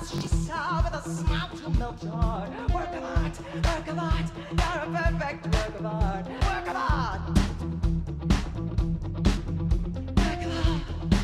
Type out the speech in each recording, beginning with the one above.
she saw with a smile to melt your heart. Work of art, work of art. You're a perfect work of art. Work of art. Work of art.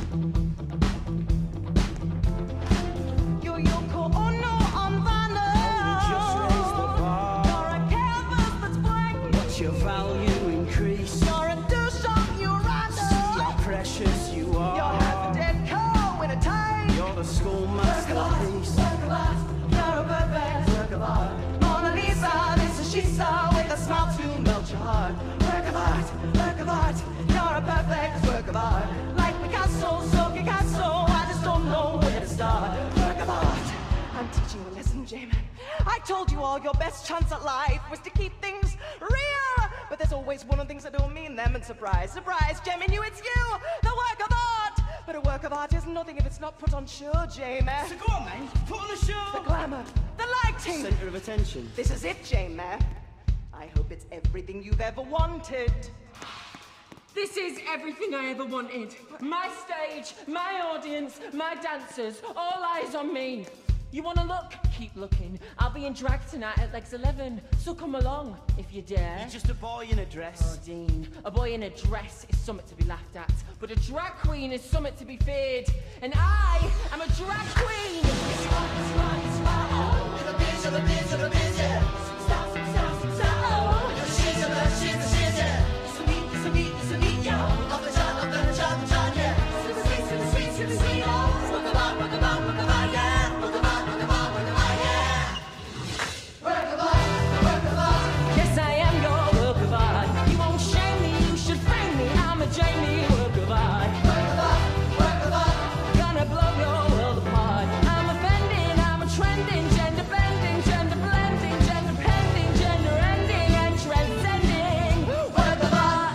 Yoko Ono on vinyl. Just raise the bar. You're a canvas that's blank. Watch your value increase. You're a douche on Uranus. How precious you are. You're half a dead cow in a tie. You're the school masterpiece. Work of art, you're a perfect work of art. Mona Lisa, this is she saw with a smile to melt your heart. Work of art, you're a perfect work of art. Like Picasso, so Picasso, I just don't know where to start. Work of art. I'm teaching you a lesson, Jamie. I told you all your best chance at life was to keep things real. But there's always one of the things that don't mean them, and surprise, surprise, Jamie knew it's you, the work of art. But a work of art is nothing if it's not put on show, Jamie. So go on, man. Put on a show. The glamour, the lighting. Centre of attention. This is it, Jamie. I hope it's everything you've ever wanted. This is everything I ever wanted. My stage, my audience, my dancers, all eyes on me. You wanna look? Keep looking. I'll be in drag tonight at Lex 11, so come along if you dare. You're just a boy in a dress. Oh, Dean, a boy in a dress is something to be laughed at, but a drag queen is something to be feared. And I am a drag queen! Yes, I am your work of art. You won't shame me, you should frame me. I'm a Jamie work of art. Gonna blow your world apart. I'm offending, I'm a trending, gender bending, gender blending, gender pending, gender ending, and transcending. Work of art.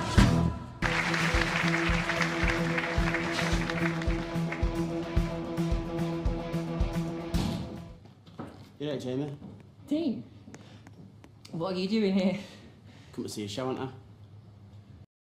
You know, Jamie? Dean, what are you doing here? Come to see a show, aren't I?